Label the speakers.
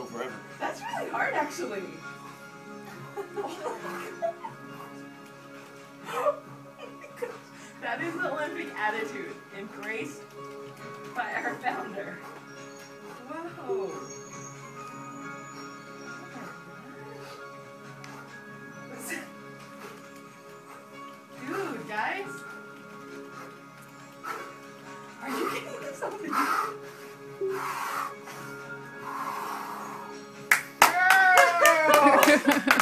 Speaker 1: forever.
Speaker 2: That's really hard, actually. That is the Olympic attitude, embraced by our founder. Whoa. Dude, guys. Are you getting this on video? Yeah!